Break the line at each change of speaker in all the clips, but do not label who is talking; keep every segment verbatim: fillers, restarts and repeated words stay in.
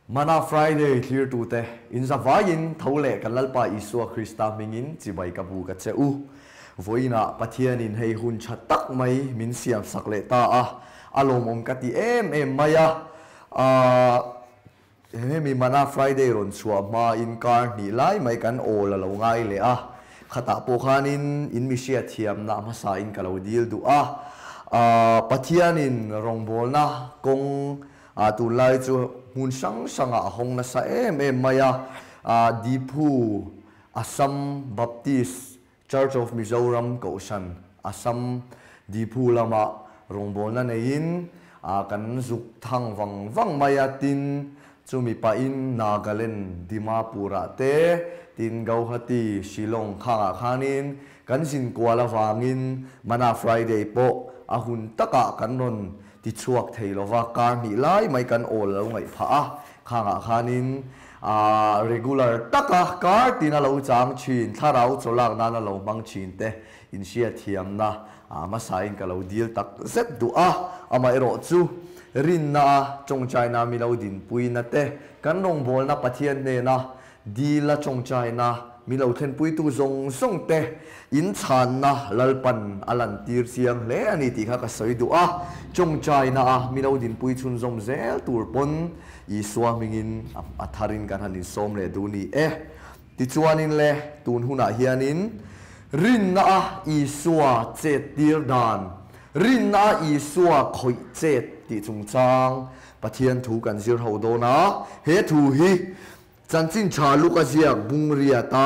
Mana Friday clear to te in zavain thole kalalpa Isua Krista mingin chibai kabu ka cheu voina pathian in hei hun thatak mai min siam sakle ta a alom om kati em em maya a mi Mana Friday ron chua ma in kar ni lai mai kan ola lo ngai le a khata po khanin in mi sia thiam na ma sa in kalo dil du a pathian in rongbol na kong a tu lai chu mun sang sanga hong na sa em em maya a dipu Assam Baptist Church of Mizoram Kaushan Assam dipu lama rongbol na nein a kan zuk thang wang wang maya tin chumi pa in Nagaland Dimapura te tin Gauhati Shillong khanga khanin kan sin kwala wangin Mana Friday po ahun taka kanon ti chuak theilowa kar ni lai mai kan ol lo ngai pha a khanga khanin a regular taka kar tina lo chang chin tharau cholak na na lo mang chin te in sia thiam na a ma sain ka lo deal tak zet du a ama ero chu rin na chong chai na mi lo din pui na te kan rong bol na pathian ne na di la chong chai na mi lo then pui tu zong song te in chan na lalpan alan tir siang le ani ti kha ka soi du a chong chai na a mi lo din pui chun zong zel tur pon i suwa mingin atharin kan hanin som le du ni e ti chuanin le tun huna hianin rin na a i suwa che tir dan rin na i suwa khoi che ti chung chang pathian thu kan zir ho do na he thu hi chan chin cha lu ka ziak bungria ta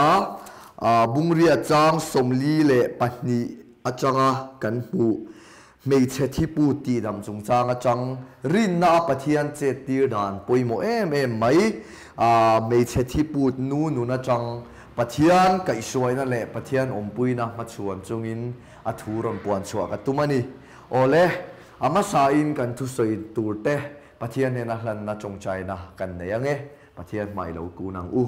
a bungria chang somli le pahni achanga kan hu mei che thi pu ti dam chung chang achang rin na pathian che tir dan poimo em em mai a mei che thi pu nu nu na chang pathian kai suai na le pathian ompui na ma chuan chungin a thuron puan chua ka tumani ole ama sa in kan thu soi turte pathian ne na hlan na chong chai na kan ne yange pathian mai lo ku nang u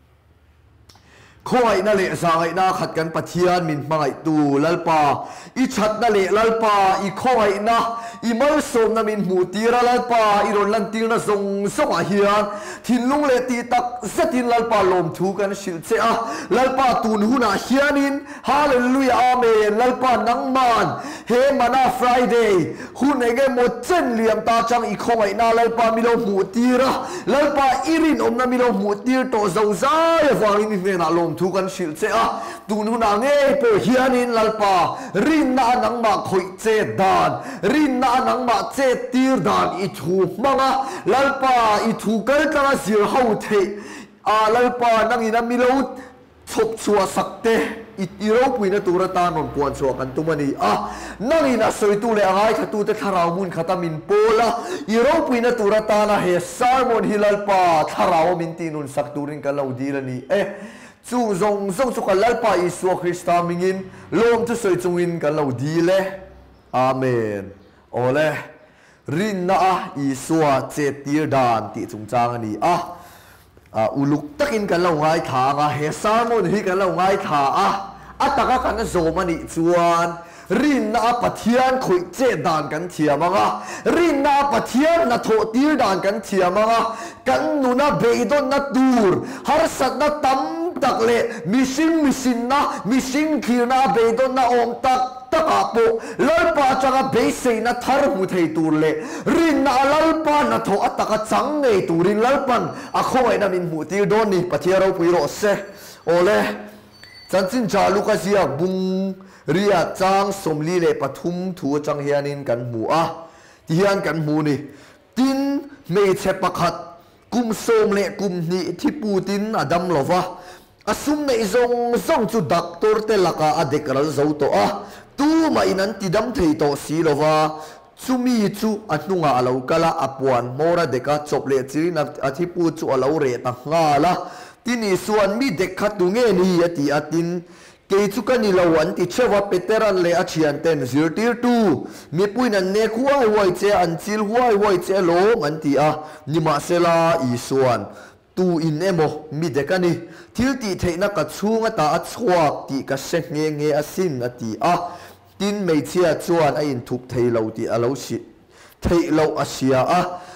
khoi na le sangai na khat kan pathian min mangai tu lalpa i chat na le lalpa i khoi na i mal som na min mu tira lalpa i ron lan tir na zong song a hian thin lung le ti tak zatin lalpa lom thu kan sil che a lalpa tun huna hianin hallelujah amen lalpa nang man he Mana Friday hun ege mo chen liam ta chang i khoi na lalpa mi lo mu tira lalpa irin om na mi lo mu tir to zau zai wangin ni na lom thu kan sil che a tun huna nge po hianin lalpa rin na nang ma khoi che dan rin na nang ma che tir dan i thu manga lalpa i thu kal tanga sir hau the a lalpa nang ina mi lo chop chua sakte i ro puina tura ta non puan chua kan tumani a nang ina soi tu le angai khatu te tharau mun khatamin pola i ro puina tura ta na he sermon hilalpa tharau min tinun sakturin ka lo dilani e chu zong zong chu kalalpa Isua Krista mingin lom tu soi chungin ka lo dile amen ole rin na Isua che tir dan ti chung chang ani a uluk takin kan lo ngai tha nga he sermon hi kan lo ngai tha a ataka kan zom ani chuan rin na pathian khoi che dan kan thiamanga rin na pathian na tho tir dan kan thiamanga kan nu na beidon na tur har sat na tam tak le missing mission na missing khirna beidon na om tak taka po lalpa changa beisei na thar mu thei tur le rin na lalpa na tho ataka chang nei turin lalpan a khoi na min mu tir don ni pathiaro puiro se ole chanchin chalu ka sia bung ria chang somli le pathum thu chang hianin kan mu a ti hian kan mu ni tin mei che pakhat kum som le kum ni thi pu tin adam lova asum nei zong zong chu doctor te laka adekral zo to a tu ma inan tidam thei to si lova chumi chu anunga alo kala apuan mora deka chople chirin athi pu chu alo re ta ngala tini suan mi dekha tu nge ni ati atin ke chu kani lawan ti chewa peteran le achian ten zirtir tu mi puina ne khuai wai che an chil huai wai che lo an ti a nima sela i suan tu in emo mi dekani thil ti theina ka chunga ta a chhuak ti ka se nge nge asin ati a tin mei chia chuan a in thup thei lo ti alo si thei lo asia a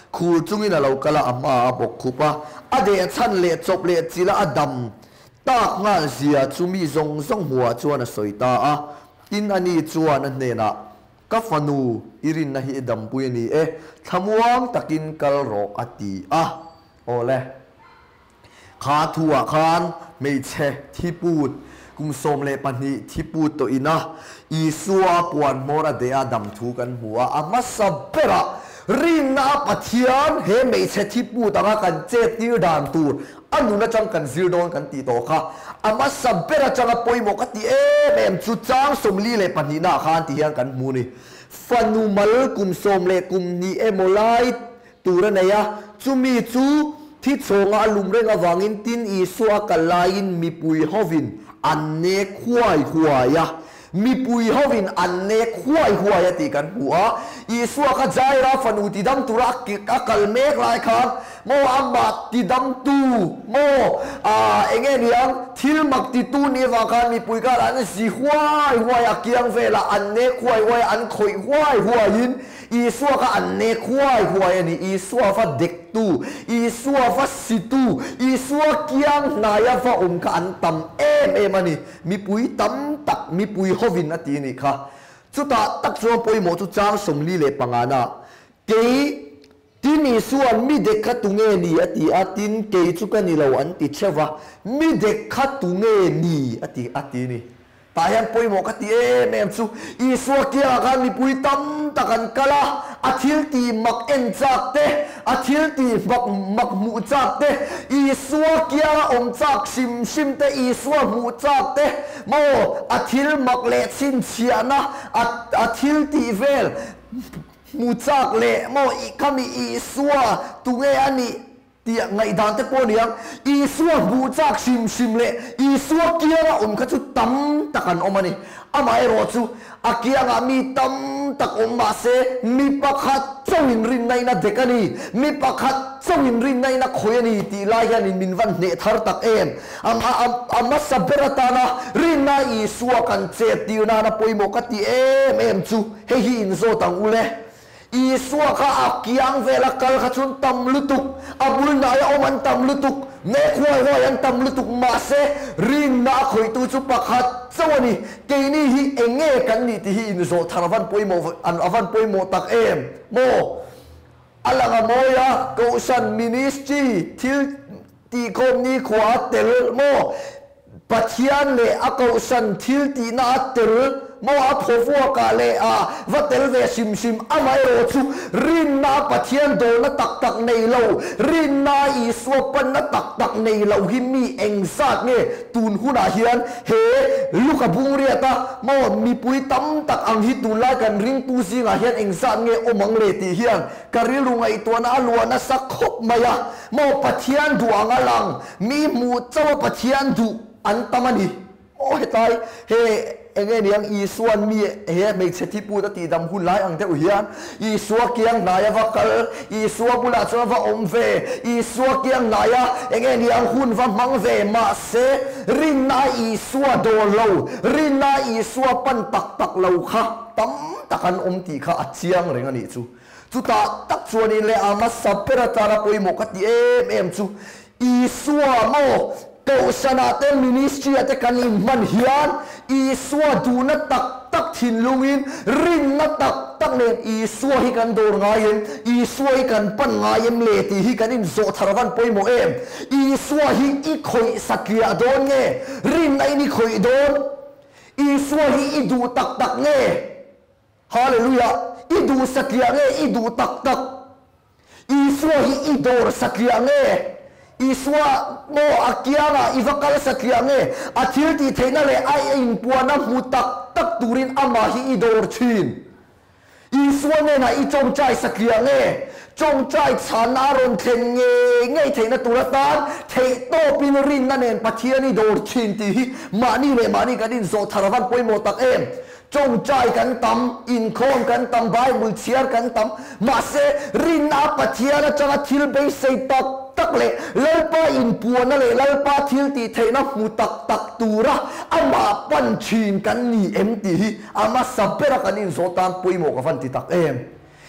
คูจุงอินาเรากะละอามาบกคุปะอเดชันเลจบเลจิละอดัมตากงานเสียจุมีทรงทรงหัวจวนสวยตาอ่ะอินอันนี้จวนนั่นเองนะกัฟนูอิรินนะฮิดัมปุยนี่เอ๊ะทำวางตะกินกัลโรอตีอ่ะโอ้เลยขาทัวคานไม่เชที่พูดกุมสมเลปันนี้ที่พูดตัวอินะอีสัวปวนมรเดียดัมทูกันหัวอามาสับเประรินนาปะเทียนเฮไม่เชที่พูดต่างกันเจ็ดที่ด่านตูนอันนู้นจังกันซิลโดนกันตีโตค่ะอามาสับเประจังปอยหมกตีเอ๊ะแม่จุดจางสมลีเลปันนี้นาคานตีเฮียงกันมูนี่ฟันูมัลกุมสมเลกุมนี่เอโมไลตูระเนียจูมีจูที่โชงอาลุมเรงอวังอินตินอีสัวกันลายินมีปุยฮอวินอันเนกขวายขวายะมีปุยฮอวินอันเนกขวายขวายตีกันหัวอีสัวขจายราฟันูติดัมตุรักกิกกัลเมกลายครับโมอัมบัดติดัมตูโมอ่าเองเงียงทิลมักติตูนี่ว่ากันมีปุยกันอันสีขวายขวายเกียงเวลาอันเนกขวายขวายอันข่อยขวายขวายินอีสัวก็อันเนกขวายขวายนี่อีสัวฟัดเด็กตูอีสัวฟัดสิตูอีสัวเกียงนายฟ้าอมกันอันตำเอ็มเอ็มันนี่มีปุยตำตักมีปุยฮวินนาทีนี่ค่ะจุดตาตักส่วนปุยหมดจุดจางสมลีเลปังอานะเกยที่นี่ส่วนมีเด็กขัดตุงเงนี่อติอาตินเกยจุกันนี่เราอันติเชฟะมีเด็กขัดตุงเงนี่อติอาตินี่ตายันปุยหมกติเอเมมซูอีสัวเกียกันมีปุยตั้มตะกันกะละอาทิลตีมักเอ็นจากเตอาทิลตีมักมักมูจากเตอีสัวเกียอมจากชิมชิมเตอีสัวมูจากเตโมอาทิลมักเลสินเชียนะอาอาทิลตีเวลมูจากเลโมอีคามีอีสัวตุเงอันนี้ที่ไงด่านเตปอนี่ยังอีสัวบูจากชิมชิมเล่อีสัวเกียร์อมขจุดตั้มตะกันอมันนี่อามาเอรอจูอาเกียร์มีตั้มตะอมมาเซมีปักขัดเจ้าหินรินในนัดเด็กนี่มีปักขัดเจ้าหินรินในนักขอยนี่ตีลายนี่มินวันเนธาร์ตักเอ็มอามาอามาสับเบรตานะรินในอีสัวกันเจติวนานะปอยโมกัติเอ็มเอ็มจูเฮฮิอินโซตังอุเลอีสัวข้าอักยังเวลาคัลขจุนตำลุตุกอับลุนนายอมันตำลุตุกเนควายว่ายังตำลุตุกมาเซรินนาคอยตูจุปักฮัดเจ้านี่เกนี่ฮีเองเงกันนี่ที่ฮีอินโซทารวันปอยโมอันอวันปอยโมตักเอ็มโมอัลลังโมยาโกชันมินิสจีทิลตีคมนี่ขวาเตลโมปัจจัยเลอโกชันทิลตีนาเตลโมอาพฟัวกาเลอาวัดเตลเวชิมชิมอามาโรจูรินนาปะเทียนโดนตักตักในเรารินนาอีสวปันนตักตักในเราหิมีเองซากเนี่ยตูนหุนาเฮียนเฮลูกบุงเรียตาโมมีปุยตั้มตักอังฮิตูลากันริงปูซิงาเฮียนเองซากเนี่ยโอมังเลติเฮียนการิลุงไอตัวน่าลัวน่าสักขบมายาโมปะเทียนดูอังลังมีมูเจ้าปะเทียนดูอันตมันดีโอ้ยตายเฮเองเนี่ยยังอีส่วนมีเฮ้ไม่เสถิปูตตีดำหุ่นไล่อังเทอุยานอีสัวเกียงนายวักลอีสัวบุลาสัวว่าอมเวอีสัวเกียงนายเองเนี่ยยังหุ่นว่ามังเวมาเสรินนาอีสัวโดโลรินนาอีสัวปันตักตักโลค่ะตั้มตะกันอมตีค่ะอัดเชียงเรื่องนี้จูจูตาตักส่วนนี้เลยอามาสับเปรตาราปุยโมกติเอ็มเอ็มจูอีสัวโมเกาสนาเตมินิสทรีเตกันอิมันเฮียนอีสัวดูนัดตักตักถิ่นลุงอินรินนัดตักตักเนอีสัวฮิกันโดนงายินอีสัวฮิกันปั้นงายิมเลตีฮิกันอินโซทารวันปอยโมเอ็มอีสัวฮิอีคอยสักยาโดนเงรินไอนี่คอยโดนอีสัวฮิอีดูตักตักเงฮาเลลูยาอีดูสักยาเงอีดูตักตักอีสัวฮิอีโดรสักยาเงอีสัวโมอาเกียนะอีฟักกัลสักอย่างเงี้ยอาทิตย์ที่เทนั่นเลยไออินปัวน้ำหูตักตักตูรินอามาฮีอีโดร์ชินอีสัวเนี่ยนะอีจงใจสักอย่างเงี้ยจงใจชานารอนเทนเงี้ยเงี้ยเทนตุระตานเทโตปินรินนั่นเองปัจเจียนี่โดร์ชินที่มานี่เลยมานี่กันดินโซทารวันปอยโมตักเอ็มจงใจกันตำอินโคมกันตำไบเบิลเชียร์กันตำมาเซรินอาปัจเจียนะจังทิลเบย์เซตักตักเลยเล่ป้าอินปัวนั่นเลยเล่ป้าทิลตีเทนะหูตักตักตูระอามาปันชินกันนี่เอ็มตีอามาสับเปรักันอินโซตานปุยโมกับฟันติตักเอ็มอ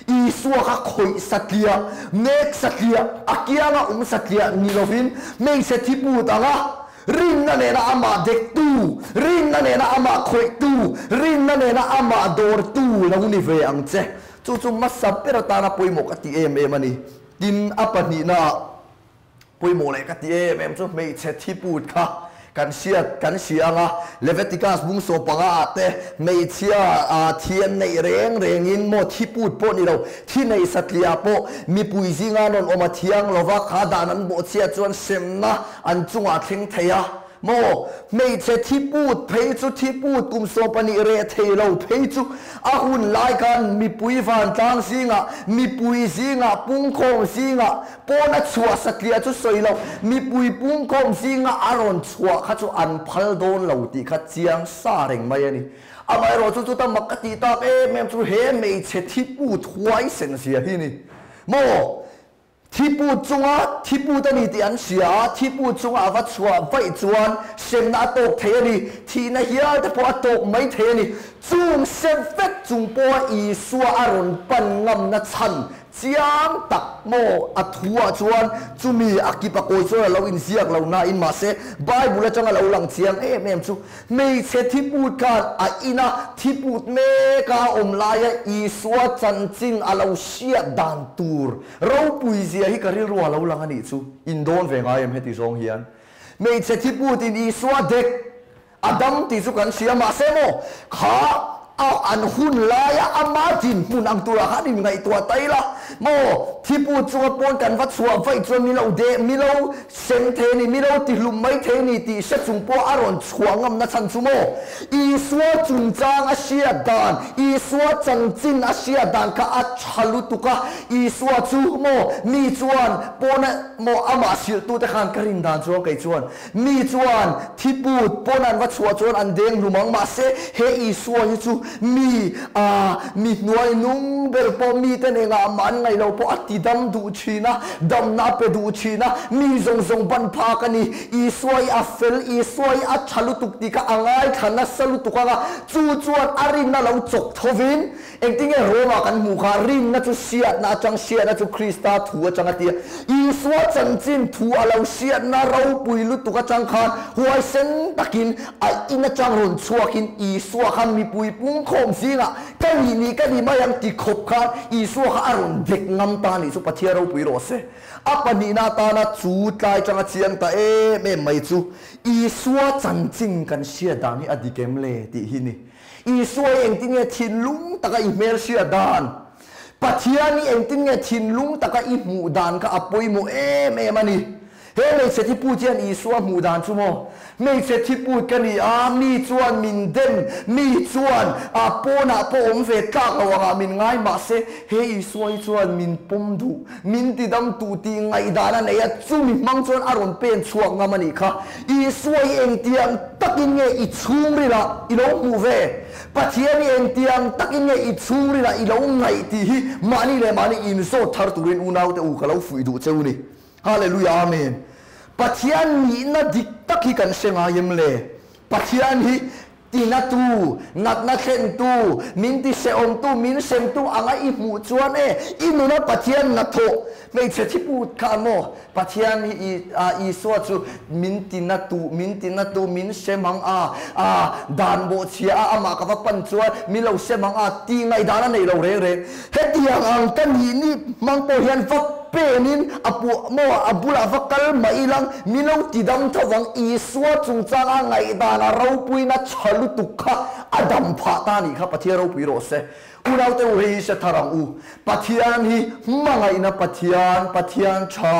อีสัวข้าคอยสัตเลียเนกสัตเลียอากิยังอ่ะอุ้มสัตเลียนิโลวินไม่เสร็จที่พูดอ่ะรินนั่นเองนะอามาเด็กตู้รินนั่นเองนะอามาคอยตู้รินนั่นเองนะอามาดอร์ตู้แล้วนี่เวอังเจจู่จู่มาสับเปรตานาปุยหมกติเอ็มเอ็มนี่ดินอัปนีน่ะปุยหมกเลยกติเอ็มเอ็มจู่ไม่เสร็จที่พูดค่ะกันเชียกันเชียงอ่ะเลเวติกัสบุ้งโซปังอาเตไม่เชียอาเทียนในเร่งเร่งอินโมที่พูดปนี่เราที่ในสัตเลียโปมีปุยซิงานนออกมาเทียงเราว่าขาดานันโบเชียจวนเซมนะอันจุงอาเทงเทียโมไม่ใช่ที่พูดเพจุที่พูดกุมโซปนิเรเทเราเพจุอาหุ่นลายกันมีปุยฟันจางซิงะมีปุยซิงะปุ้งคงซิงะปนัดชัวสักเลียจุสวยเรามีปุยปุ้งคงซิงะอารอนชัวข้าจุอันพัลโดนเราตีข้าเจียงซาเร่งมาอย่างนี้อาไม่รู้จุจุตั้งมักตีตาเอ๊ะแม่จุเฮไม่ใช่ที่พูดไว้เซนเสียที่นี่โมที่พูดจงอ่ะที่พูดนี่ที่อันเสียที่พูดจงอ่ะวัดชัวไว้จวนเซมนาตกเทนี่ที่นั่นเฮียแต่พอตกไม่เทนี่จุงเซมเฟกจุงปัวอีสัวอารมณ์ปันงำนัดชันเจียงตักโมอัทัวจวนจุมีอากิปะโกยจวนเราอินเสียกเราหน้าอินมาเซบายบุระจังเราหลังเจียงเอ๊ะแม่จุไม่เสที่พูดกันอ่ะอินะที่พูดเมกาอมลายอีสัวจันจิงอาเราเชียดันตูร์เราปุยเสียฮิการิรัวเราหลังอันนี้จุอินโดนเวงไอเอ็มเฮติซองเฮียนไม่เสที่พูดอินอีสัวเด็กอดัมติสุกันเสียมาเซโมขาเอาอันหุ่นลายอามาจินมุนอังตัวฮันนี่ไงตัวไตละโมที่พูดจวบปนกันวัดชัวไฟจวนมีเราเดมีเราเซมเทนี่มีเราติลุมไม่เทนี่ติเสจุงปัวอารอนชัวงำนัชันสุโมอีสัวจุนจางอาเซียดานอีสัวจังจินอาเซียดานก็อัจฉลุตุกะอีสัวจูโมมีจวนปนโมอามาสิลตุตะขันกรินดานจวงไกจวนมีจวนที่พูดปนันวัดชัวจวนอันเดงลุมังมาเซเฮอีสัวยิจูมีอ่ามีหน่วยนุ่งเบลปอมีแต่เองอามันไงเราพออติดำดูชีนะดำนับไปดูชีนะมีทรงทรงบันพากันนี่อีสวยอัฟเฟลอีสวยอัชลุตุกติกะอ่างไอขันนัสลุตุกะจู่จวนอารินน่ะเราจกทวินเองที่เงี้ยโรมากันหมู่คารินน่ะจู่เสียดน่ะจังเสียดน่ะจู่คริสต์ถัวจังอตีอีสวยจังจินถัวเราเสียดน่ะเราปุยลุตุกะจังคานหัวเส้นตะกินไออินน่ะจังรุนชัวกินอีสวยขันมีปุยปุ้งคมสิงะกันนี่นี่กันนี่มายังติขบคานอีสวยขันอารมณ์เด็กงำตานี่สุปเทียเราปุยโรเซอัปนีนาตานาจูตายจังเชียงตาเอเม่ไม่จูอีสัวจันจิงกันเชียดานี่อดีเกมเลติหินี่อีสัวเองที่เนี่ยทินลุงตะกอีเมลเชียดานปัทยานี่เองที่เนี่ยทินลุงตะกอีหมู่ดานก็อปอยหมู่เอเม่มันนี่เฮ้ไม่เสร็จที่พูดเจียนอีสัวหมู่ดานชั่วโมไม่เสร็จที่พูดกันนี่อามีจวนมินเดนมีจวนอาโปนาโปอมเฟกากระวังมินง่ายมาเสเฮอีสัวจวนมินปมดูมินติดำตูตีไงดานันเอยจูมิมังจวนอารมณ์เป็นช่วงงามันอีกค่ะอีสัวเองเตียงตักินเงอีชุ่มริละอีโลมูเวปัทยานี่เองเตียงตักินเงอีชุ่มริละอีโลไงตีมานี่เลยมานี่อินโซทาร์ตูรินอุนาวเตอูกะลาฟุยดูเจ้านี่ฮาเลลูยาอาเมนปัจจัยนี้น่าดิกตักฮิกันเชงอายิมเลปัจจัยนี้ตีนัตูนัดนัดเซนตูมินติเซอมตูมินเซมตูอ่างอีหมู่จวนเออินุนะปัจจัยนัดโตไม่ใช่ที่พูดคำโมปัจจัยนี้อีอ่าอีสวดจูมินตินัตูมินตินัตูมินเซมังอาอ่าดานโบเชียอามากับปันจวนมิเราเซมังอาตีไงดานันในเราเร่เร่เฮติยังอังกันนี้นี่มังโปเฮียนฟักpenin apu mo abula vakal mailang minau tidam thawang iswa chungchanga ngai dana ropuina chalu tukha adam phata ni kha pathia ropui ro se unau te uri se tharang u pathian hi mangai na pathian pathian cha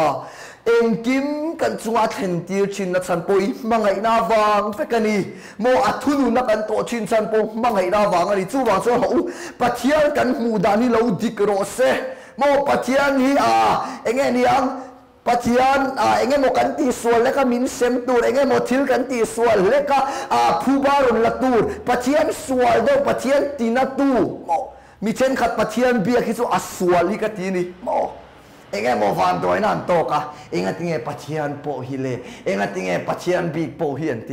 engkim kan chunga thentir chin na chan poi mangai na wang fekani mo athunu na kan to chin chan po mangai na wang ani chu wa chu ho pathian kan mu dani lo dik ro seโมปัจจัยนี้อ่าเองนี่ยังปัจจัยอ่าเองโมกันตีส่วนเล็กมินเซมตูเองโมทิลกันตีส่วนเล็กอ่าผู้บารุนละตูปัจจัยส่วนเดียวปัจจัยตีนัตูโมมีเช่นขัดปัจจัยเบียคิดว่าส่วนลิกตีนี่โมเองโมฟันตัวนั่นโตกะเองติงเอปัจจัยโปฮิเลเองติงเอปัจจัยบีโปฮิอันเตีย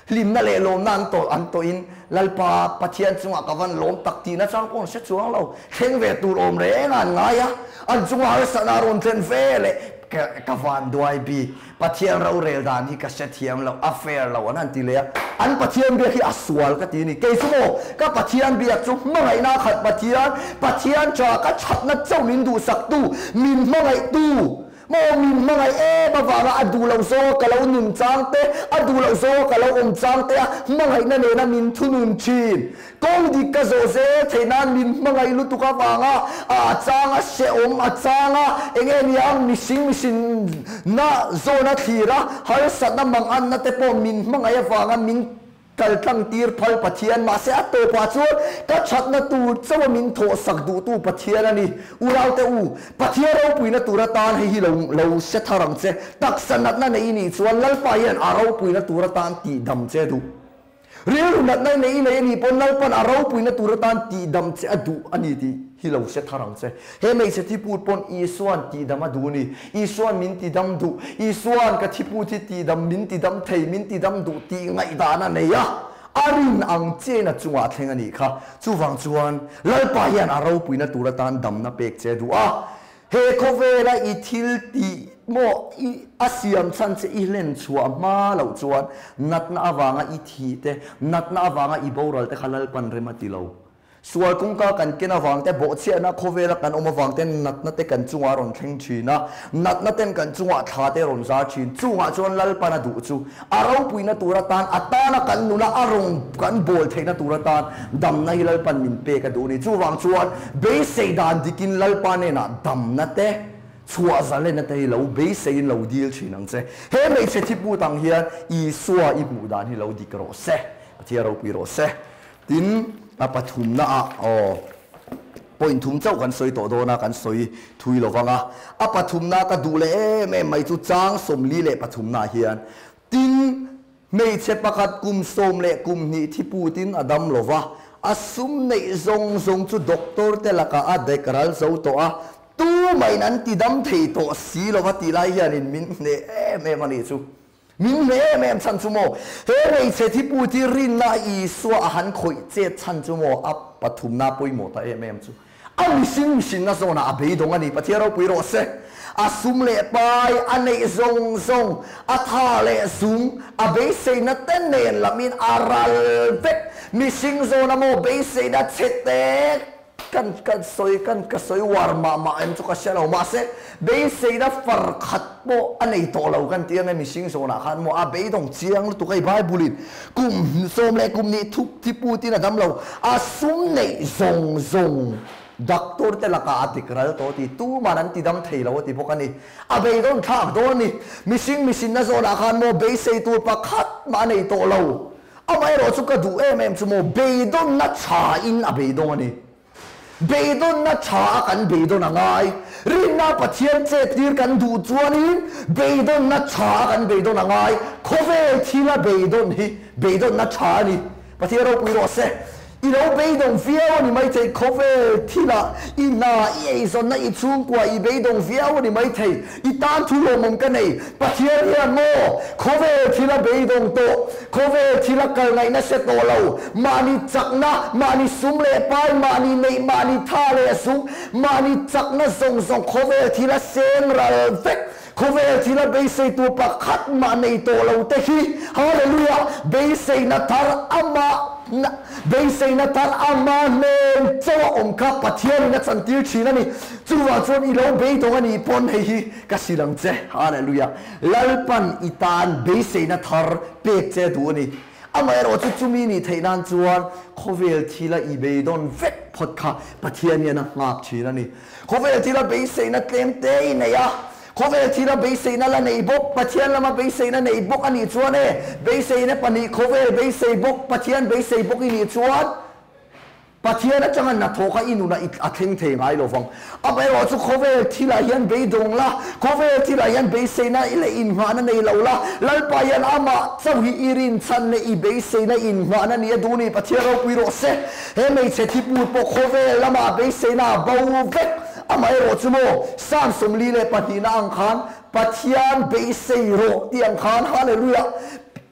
ลิมนั่นเลยลมนั่นโตอันโตอินลัลปาปะเทียนจังหวะกับวันลมตักตีนะจังก้นเช็ดช่วงเราเข่งเวตูลมเรงานง่ายอะอันจังหวะสนารอนเทนเฟเลยกับวันด้วยบีปะเทียนเราเรียลดานที่กษัตริย์เทียมเราอัฟเฟอร์เราอันนั้นทีเลยอันปะเทียนเบียที่อัศวลก็ทีนี่เกยสโมก็ปะเทียนเบียจุเมื่อไงน่าขัดปะเทียนปะเทียนจากก็ชัดนัดเจ้ามินดูสักตูมินเมื่อไงตูโมมินมาไงเอ๊ะมาฟังอ่ะดูเราโซ่กับเราหนุนจางเตะอ่ะดูเราโซ่กับเราอมจางเตะมาไงนั่นเองนะมินทุนุนชีนกงดิกะโซเซเทนันมินมาไงลุตุกะฟังอ่ะอ่ะจางอ่ะเชอมอ่ะจางอ่ะเองเองยังมิสิงมิสินน่ะโซนัทีระหายสัตว์น้ำมังอันนั่นเตะปอมินมาไงฟังอ่ะมินกัลตั้งตีร์พัลปะเทียนมาเสียตัวปัจจุบันก็ชัดนะตูเจ้ามินโทสักดูตูปะเทียนนี่อุเราเตอูปะเทียนเราปุยนะตูระตานให้เราเราเสถารังเจตักสนัดนั่นในนี่ส่วนลัลปายันอาเราปุยนะตูระตานตีดำเจดูเรื่องนัดนั่นในนี่ปนลัลปันอาเราปุยนะตูระตานตีดำเจดูอันนี้ที่ที่เราเสถารังเจเฮ้ไม่ใช่ที่พูดปนอีส่วนตีดำดูนี่อีส่วนมินตีดำดูอีส่วนกับที่พูดที่ตีดำมินตีดำเทมินตีดำดูตีไงดานั่นเนี่ยอารินอังเจนะจังหวะเทงอันนี้ค่ะจูฟังจวนลัลปายันอาเราปุยนะตุระตานดำนะเป็กเจดูอ่ะเฮโคเวลาอีทิลตีโมอีอาเซียมชันเจอีเลนชัวมาเหล่าจวนนัดน่าวางอีทีเตนัดน่าวางอีโบรัลเตขลัลปันเรมาติโลส่วนกุงกากันกินวางแต่บอกเชียนะโคเวลกันอมวางแต่นัดนัดเตกันจังหวะรอนเทงชีนะนัดนัดเตกันจังหวะท่าเตรอนซาชีนจังหวะจวนลัลปันดูจูอาเราปุยนะตุระตานอัตตานะกันนุนะอารมณ์กันโบลเทนะตุระตานดำนะฮิลัลปันมินเปกันดูนี่จูวางจวนเบสเซดานดิกินลัลปันเนนะดำนะเตชัวร์เลยนะแต่เราเบสเซนเราดีลชีนังเซเฮ้ไม่ใช่ที่พูดต่างเฮียอีสัวอีบูดานที่เราดีกรอเซที่เราปีรอเซตินอาปฐุมนะอ่ะอ๋อปอยทุ่มเจ้ากันสวยโตโดนะกันสวยทุยหลวังอ่ะอาปฐุมนะก็ดูเลยแม่ไม่จุจางสมลีเล่ปฐุมนะเฮียนตินไม่ใช่ประกาศกุมสมเล่กุมนี้ที่ปูตินอดัมหลวะอาสุมในทรงทรงจุด็อกเตอร์เตลกาอเด็กรัลโซโตอ่ะตู้ไม่นั้นที่ดำเทโตสีหลวะตีไลเฮียนินมินเน่แม่มันนี่จูมินเม่แม่ชันจุโมเฮ้ยเศรษฐีปูที่รินนาอีสัวอาหารข่อยเจ็ดชันจุโมอับปฐุมนาปุยโมตาเอแม่จูอันมิสิงมิสิงนะโซนาอเบยดงอันนี้ปะเทียเราปุยโรเซอาซุมเล่ไปอันนี้ซงซงอาทาเล่ซุมอเบยเซนัเตนเนนละมินอารัลเวกมิสิงโซนาโมเบยเซนัเชเตกันกันสวยกันกันสวยวาร์มามาเอ็มจุกเชลเอามาเสเบย์เสียดฟาร์ขัดโบอันนี้ตัวเรากันเตียงไอ้มิชิงโซนาขันโมอาเบย์ต้องเชียงตุกไอ้บายบุลินกุมโซมเล่กุมนี้ทุกที่พูดที่นั่นทำเราอาซุมเนซงซงดักตัวแต่ละกาติกระตัวที่ตู้มานั้นที่ดำเทเราที่พวกนี้อาเบย์ต้องทักตัวนี้มิชิงมิชินนะโซนาขันโมเบย์เสียตัวปะขัดมาในตัวเราเอาไม่รอสุกดูเอ็มเอ็มชั่วโมเบย์ต้องนัดชาอินอาเบย์ต้องอันนี้เบย์ดอนนัชชากันเบย์ดอนง่ายรินนาปะเทียนเจตีร์กันดูจวนนี้เบย์ดอนนัชชากันเบย์ดอนง่ายโคเวทีละเบย์ดอนฮีเบย์ดอนนัชชานี่ปะเทียเราปุยรอเซอีเราเบย์ดอนเฟียวนี่ไม่ใช่โคเวทีละอีน่าอีไอซอนน่าอีชุ่มกว่าอีเบย์ดอนเฟียวนี่ไม่ใช่อีตานทุลมมันกันนี่ปะเทียเนี่ยโมโคเวทีละเบย์ดอนโตโคเวทีละกันไงนั่นเสโตเรามานี่จักนะมานี่ซุมเล่ไปมานี่ในมานี่ท่าเล่ซุมมานี่จักนะส่งส่งโคเวทีละเซนรัลเฟกโคเวทีละเบย์เซตัวปะขัดมาในตัวเราเตะฮาเลลูยาเบย์เซนัทาร์อามาเบย์เซนัทาร์อามาเนนเจ้าองค์ข้าปะเทียนนัดสันติชีนั่นนี่จู่ว่าจวนอีเราเบย์ตรงนี้ปนให้ฮีกัสิลังเจฮาเลลูยาลัลปันอิตานเบย์เซนัทาร์เปกเจตัวนี้อามาเราจุจุมีนี่ไทยนันจวนโคเวทีละอีเบย์ดอนเวกพอดคาปะเทียนเนี่ยนะงับชีนั่นนี่โคเวทีละเบย์เซนัทเลมเตยเนี่ยโคเวทีละเบย์เซนัละในบกปะเทียนละมาเบย์เซนัในบกอันนี้จวนเนี่ยเบย์เซนัปนีโคเวเบย์เซบกปะเทียนเบย์เซบกอันนี้จวนปะเทียนจังหันนัทโทกอินุนะอัดเทงเทงไงเราฟังอาไปรอจุโคเวทีละยันเบย์ดงละโคเวทีละยันเบย์เซนัอิเลอินหานั่นในเราละลัลปายันอามาเจ้าฮิอิรินชันในอีเบย์เซนัอินหานั่นเนี่ยดูนี่ปะเทียนเราคุยรอเซเฮ้ไม่ใช่ที่พูดปกโคเวละมาเบย์เซนับาวเวกอาไม่รอจุโมสามสมลีเลปฏินาอังคารปะเทียนเบย์เซโรที่อังคารฮาเลลูยา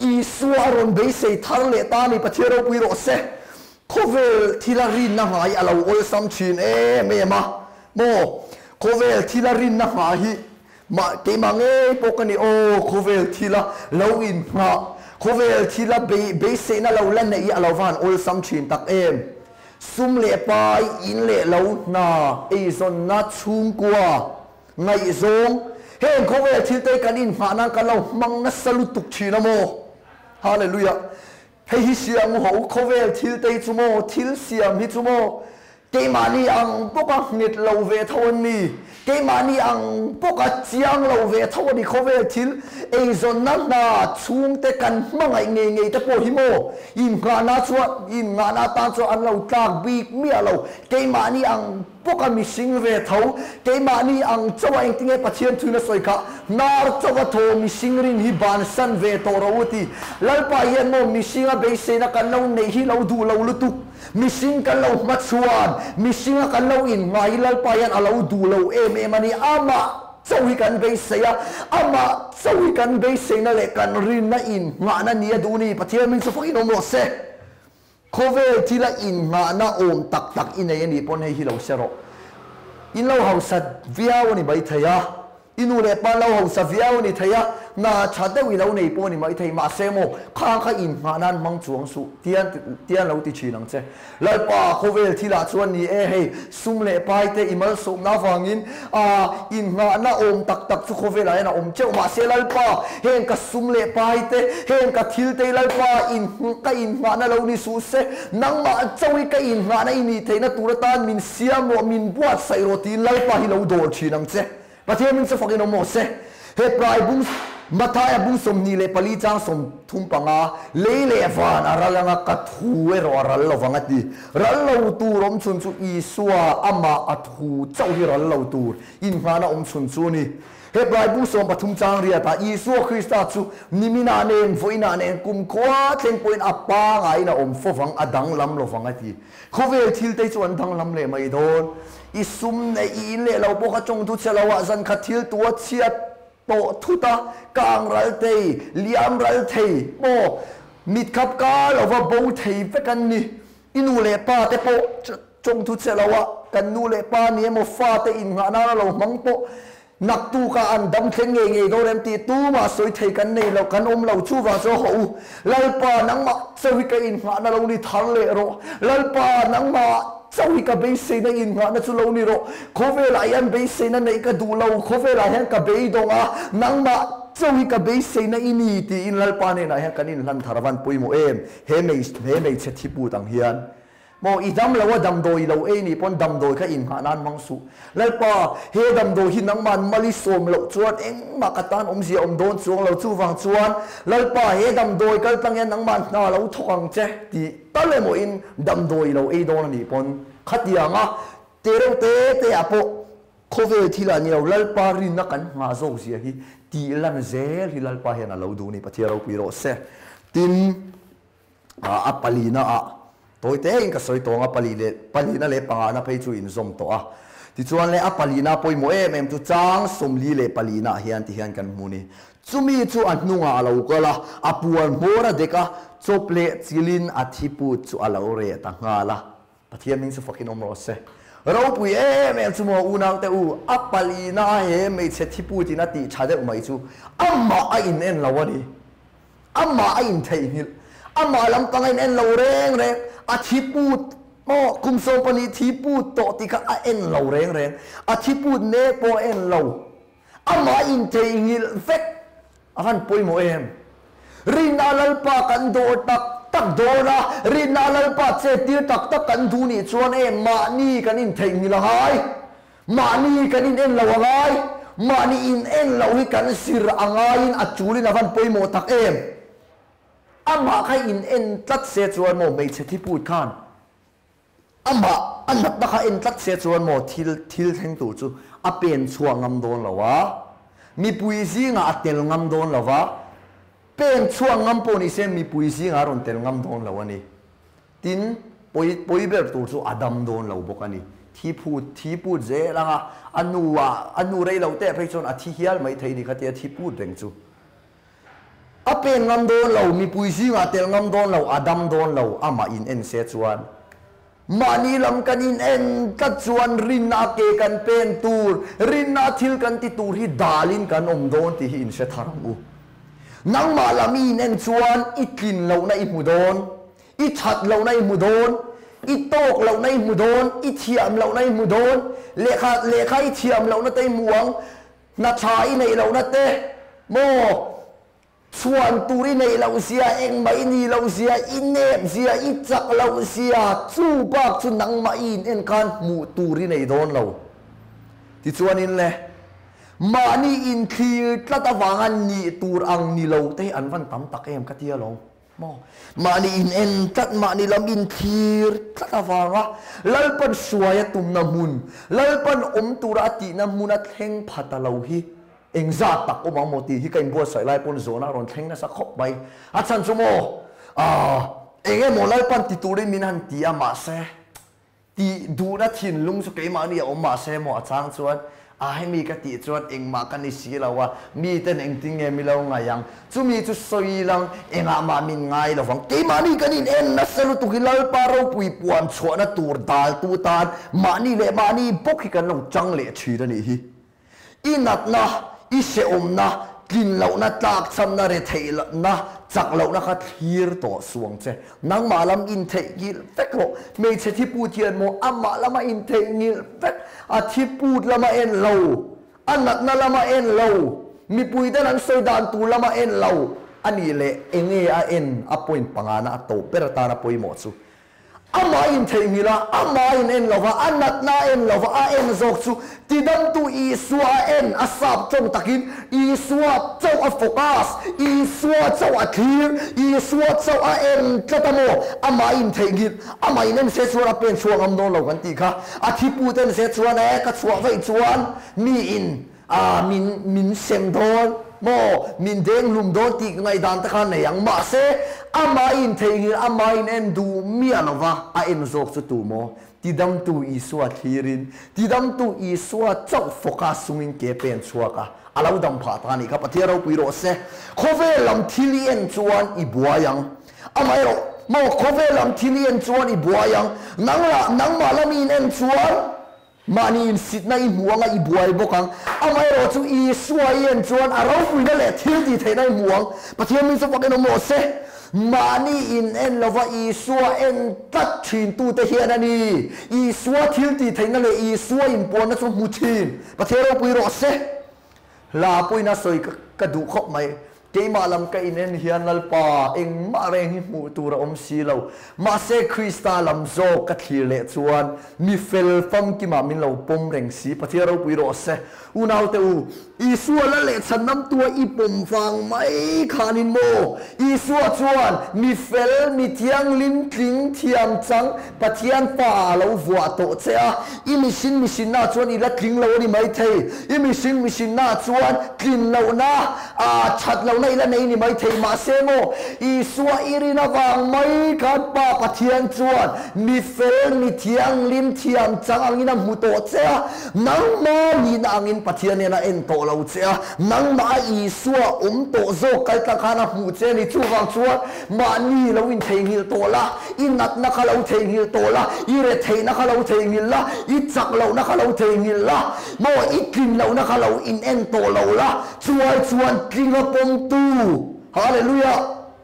i suaron be sei thar le ta ni pathero pui ro se khovel thilarin na ngai alo ol sam chin e me ma mo khovel thilarin na nga hi ma ke mange pokani o khovel thila lo in nga khovel thila be be sei na lo lan nei alo van ol sam chin tak em sum le pai in le lo na e zon na chung kwa ngai zong hen khovel thil te kan in ma na kan lo mang na salu tuk china mo hallelujah hei hi siang ho khovel thil te chumo thil siam hi chumo ke mani ang poka ngit lo ve thon ni ke mani ang poka chiang lo ve thon ni khovel thil e zon na na chung te kan mangai nge nge te po hi mo in nga na chua in nga na ta chu an lo tlak bi mi alo ke mani ang poka mi sing ve tho ke mani ang chawa eng tinge pathian thuna soi kha nar chawa tho mi sing rin hi ban san ve to ro ti lalpa hian mo mi singa be se na kan lo nei hi lo du lo lu tu mi sing kan lo mat chuan mi singa kan lo in ngai lalpa hian alo du lo em em ani ama chawi kan be se ya ama chawi kan be se na le kan rin na in nga na nia du ni pathian min chu fokin om ro se khovel thila in nga na om tak tak in ai ni pon hei hi lo sero in lo hau sat viaw ni bai thaya inu le pa lo hau sa viaw ni thaya na chade wi lo nei po ni mai thei ma se mo kha kha in nga nan mang chuang su tian tian lo ti chinang che lai pa khovel thila chuan ni e hei sum le pai te imal so na wangin a in nga na om tak tak chu khovel ai na om cheu ma se lai pa hen ka sum le pai te hen ka thil te lai pa in ka in nga na lo ni su se nang ma chawi ka in nga na ni theina turatan min siam ro min buat sai ro tin lai pa hi lo dor chinang che pathian min se fakin mo se he prai bung mathaya bung som ni le pali chang som thum panga le le van aralanga kathu e ro aral lo wangati ral lo tu rom chun chu i suwa ama athu chau hi ral lo tur in hana om chun chu ni he prai bung som pathum chang ria ta i suwa krista chu nimina nen voina nen kum khwa thleng point apa ngai na om fo wang adang lam lo wangati khovel thil te chu an dang lam le mai don i sum ne i le lo bo kha chong tu chelawa zan kha thil tu chiat to thuta kang ral te liam ral the mo mit khap ka lo wa bo thei pe kan ni inu le pa te po chong tu chelawa kan nu le pa ni mo fa te in nga na lo mang po nak tu ka an dam thleng nge nge do rem ti tu ma soi thei kan nei lo kan om lo chu wa so ho lal pa nang ma soi ka in nga na lo ni thar le ro lal pa nang ma chawi ka be se na in nga na chu lo ni ro khovel ayan be se na nei ka du lo khovel ayan ka be donga nang ma chawi ka be se na ini ti in lal pa ne na han kanin lan tharawan pui mo em he mei he mei che thi pu tang hian mo i dam lo dam doi lo e ni pon dam doi kha in nga nan mang su lal pa he dam doi hin nang man mali som lo chuan eng ma ka tan om zia om don chuang lo chu wang chuan lal pa he dam doi kal tang yan nang man na lo thong che ti tale mo in dam doi lo e don ni pon khatia nga te ro te te apo khovel thila ni lo lal pa rin na kan nga zo zia hi ti lan zel hi lal pa he na lo du ni pathia ro pi ro se tin a apalina a toi te in ka soi tonga pali le pali na le panga na phei chu in zom to a ti chuan le a pali na poi mo em em tu chang som li le pali na hian ti hian kan muni chumi chu an hnunga alo kala apuan hora deka chople chilin athipu chu alo re ta ngala pathian min su fakin omro se ro pui em em chu mo unang te u a pali na he me che thipu ti na ti chade umai chu amma a in en lawani amma a in thei hil amma lam pangain en lo reng reng a thipu mo kum so pani thipu to ti ka a en lo reng reng a thipu ne po en lo amma in thei hil vek ahan poi mo em rinalal pa kan do tak tak do na rinalal pa che tir tak tak kan du ni chuan em ma ni kan in thei hil hai ma ni kan in en lo ngai ma ni in en lo hi kan sir angai in achulin ahan poi mo tak em ama kha in en tlat se chuan mo mei che thi put khan ama an nak kha in tlat se chuan mo thil thil theng tu chu a pen chuang ngam don lawa mi pui zinga atel ngam don lawa pen chuang ngam po ni se mi pui zinga ron tel ngam don lawani tin poi poi ber tu chu adam don lo bokani thi put thi put je langa anuwa anu rei lo te phei chon a thi hial mai thei ni khatia thi put reng chu apen ngam don lo mi puisi nga tel ngam don lo adam don lo ama in en se chuan mani lam kan in en ka chuan rin na ke kan pen tur rin na thil kan ti tur hi dalin kan om don ti hi in se tharang u nang ma lam in en chuan itlin lo na i mu don i that lo na i mu don i tok lo na i mu don i thiam lo na i mu don lekha lekha i thiam lo na te muang na thai nei lo na te mo chuan turi nei lo sia eng mai ni lo sia in nem sia i chak lo sia chu bak chu nang ma in en kan mu turi nei don lo ti chuan in le mani in thil tlata wangan ni tur ang ni lo te an van tam tak em ka tia lo mo mani in en tat mani lam in thir tlata wanga lalpan suaya tum na mun lalpan om tura ti na mun a thleng phata lo hi eng za tak o mang moti hi kain bo sai lai pon zona ron thleng na sa khop bai a chan chu mo a enge mo lalpan ti turin min han ti a ma se ti du na thin lung su ke ma ni o ma se mo a chang chuan a he mi ka ti chuan eng ma kan ni si lawa mi ten eng ting e mi lo ngayang chu mi chu soi lang enga ma min ngai lo wang ke ma ni kan in en na salu tu hilal paro pui puam chho na tur dal tu tan ma ni le ma ni bok hi kan lo chang le chi da ni hi inat na i se om na kin lo na tak cham na re thei na chak lo na kha thir to suang che nang ma lam in thei gil fek lo me che thi pu thian mo amma lama in thei ngil fek a thi pu lama en lo anat na lama en lo mi pui da nan soi dan tu lama en lo ani le enge a en a point pangana a to per ta na poi mo chu ama in thei ngila ama in en lova anat na en lova a en zok chu tidam tu i suwa en asap chong takin i suwa chong a focus i suwa chong a clear i suwa chong a en tlatamo ama in thei ngil ama in en se chuan a pen chuang am no lo kan ti kha a thi pu ten se chuan e ka chuwa vai chuan mi in a min min sem don mo min deng lum don ti ngai dan ta khan nei ang ma se ama in thei ngil ama in en du mi alova a en zok chu tu mo tidam tu i suwa thirin tidam tu i suwa chok focus sungin ke pen chuaka alau dam pha ta ni kha pathiaro puiro se khove lam thili en chuan i buayang amai ro mo khove lam thili en chuan i buayang nang la nang ma lam in en chuan mani in sit na i muanga i buai bokang amai ro chu i suwa en chuan aro pui na le thil ti thei na i muang pathiam min so paken mo se mani in en lova i suwa en tat thin tu te hian ani i suwa thil ti thei na le i suwa in pon na chu mu thin pathiaro pui ro se la pui na soi ka du khop mai ke malam ka inen hian lalpa eng ma reng hi mu tura om si lo ma se krista lam zo ka thlir le chuan mi fel fam ki ma min lo pom reng si pathiaro pui ro se unaw te u i suwa la le chan nam tua i pom fang mai khanin mo i suwa chuan mi fel mi thiang lim tling thiam chang pathian pa lo vua to chea i mi sin mi sin na chuan i la tling lo ni mai thei i mi sin mi sin na chuan tlin lo na a chat lo na ila nei ni mai thei ma se mo i suwa irina wang mai khat pa pathian chuan mi fel mi thiang lim thiam chang angina mu to chea nang ma ni na angin pathian na en to lo chea nang ma i suwa um to zo kal ta khana mu che ni chu wang chuan ma ni lo in thei ngil to la i nat na kha lo thei ngil to la i re thei na kha lo thei ngil la i chak lo na kha lo thei ngil la mo i kin lo na kha lo in en to lo la chuai chuan king pom tu hallelujah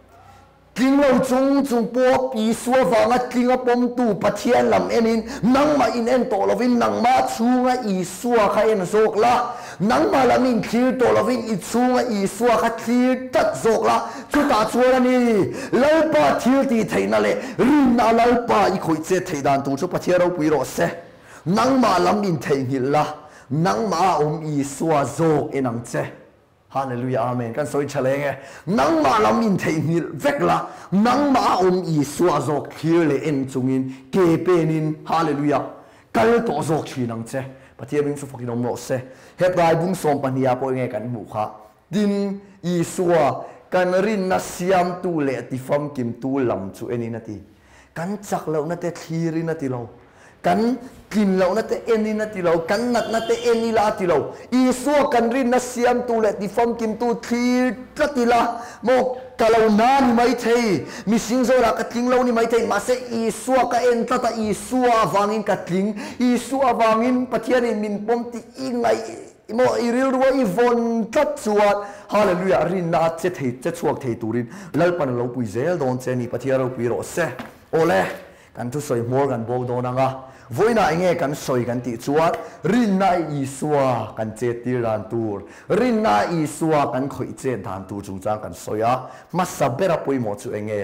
king lo chung chung po pi suwa wanga king pom tu pathian lam enin nang ma in en to lovin nang ma chunga i suwa kha en zok la nang ma lamin thil to lovin i chunga i suwa kha thil tat zok la chu ta chuan ani lalpa thil ti theina le rin na lalpa i khoi che theidan tu chu pathiaro pui ro se nang ma lamin thei ngil la nang ma om i suwa zok enang che hallelujah amen kan soi chalenge nang ma lam in thei ngil vek la nang ma om i suwa zok thir le en chungin ke penin hallelujah kal to zok thinang che pathiam in su fokin om ro se hebrai bung som pania po nge kan mu kha din i suwa kan rin na siam tu le ti fam kim tu lam chu enina ti kan chak lo na te thiri na ti lo kan kin lo na te eni na ti lo kan nat na te eni la ti lo Isua kan rin na siam tu le ti fam kim tu thi tla ti la mo kalau na ni mai thei mi sing zo ra ka tling lo ni mai thei ma se Isua ka en ta ta Isua wangin ka tling Isua wangin pathian in min pom ti ingai mo iril ruwa i von tat chuat hallelujah rin na che thei che chuak thei turin lalpan lo pui zel don che ni pathia ro pui ro se ole kan tu soi mor kan bol don anga voina enge kan soi kan ti chuat rin na Isua kan che ti ran tur rin na Isua kan khoi che dan tu chung chang kan soya masabera pui mo chu enge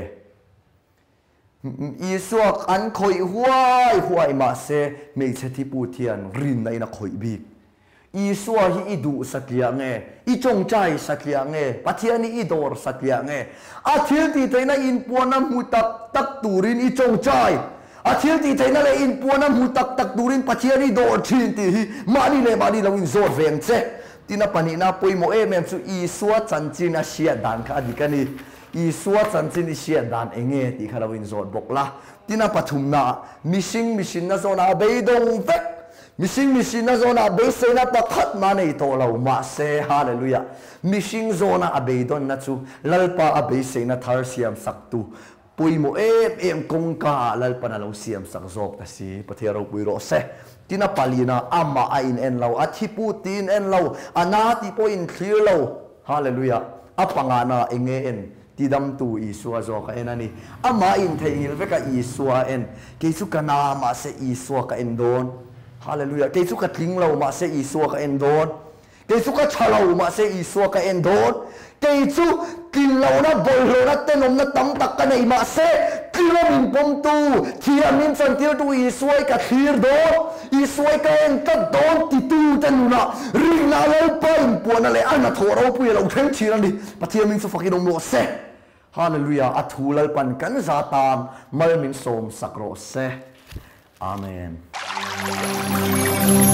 Isua kan khoi huai huai ma se me che ti pu thian rin na ina khoi bi Isua hi idu saklia nge i chong chai saklia nge pathian i idor saklia nge a thil ti teina in puana mu tak tak turin i chong chai a thil ti teina le in puana mu tak tak turin pathian i dor thin ti hi mani le mani lo in zor veng che tina pani na poi mo em em chu Isua chanchin a sia dan kha dikani Isua chanchin i sia dan enge ti khala win zor bokla tina pathum na missing mission na zona beidong vek Missing mission na zona base na pakhat manay to law ma se hallelujah missing zona abeidon na chu lalpa abase na thar siam saktu pui mo em em kong ka lalpa na law siam sak zok ta si pathero pui ro se tina palina ama a in en law at hiputin en law anati po in clear law hallelujah apanga na enge en tidam tu Isua zo ka enani ama in theil ve ka Isua en kesu kana ma se Isua ka endon hallelujah cái chú cắt lính lâu mà sẽ Isua ka endon cái chú cắt chả lâu mà sẽ Isua ka endon cái chú kinh lâu na bồi lâu na tên ông na tắm tắc cái này mà sẽ kinh lâu mình bom tu thì anh mình phân tiêu tu Isua ka thir đó Isua ka en cắt đón thì tu tên na ring na lâu pain buồn na lẽ anh na thua đâu bùi lâu thêm chỉ là đi mà thì mình sẽ phải đồng lộ sẽ hallelujah at thu lâu pan kan za tam mal mình som sakro se Amen.